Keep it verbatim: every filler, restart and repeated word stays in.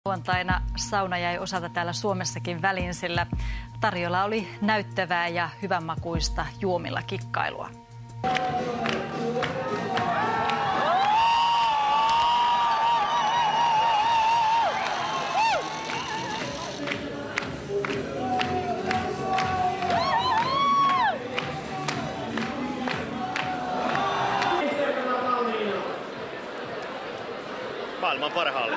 Lauantaina sauna jäi osalta täällä Suomessakin väliin, sillä tarjolla oli näyttävää ja hyvänmakuista juomilla kikkailua. Maailman parhaalle.